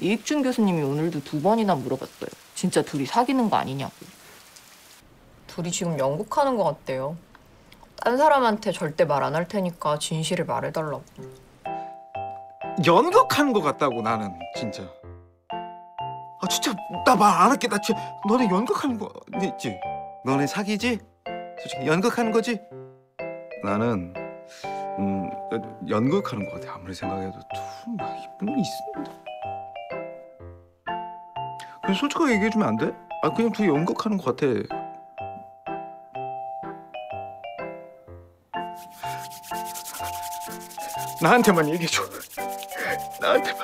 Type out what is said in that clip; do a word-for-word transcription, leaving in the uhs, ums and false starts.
이익준 교수님이 오늘도 두 번이나 물어봤어요. 진짜 둘이 사귀는 거 아니냐고. 둘이 지금 연극하는 것 같대요. 딴 사람한테 절대 말 안 할 테니까 진실을 말해달라고. 연극하는 것 같다고 나는 진짜. 아 진짜 나 말 안 할게. 나 진짜 너네 연극하는 거 있지? 너네 사귀지? 솔직히 연극하는 거지? 나는 음 연극하는 것 같아. 아무리 생각해도 둘 이쁜 게 있습니다. 그냥 솔직하게 얘기해주면 안 돼? 아 그냥 둘이 연극하는 것 같아. 나한테만 얘기해줘. 나한테만.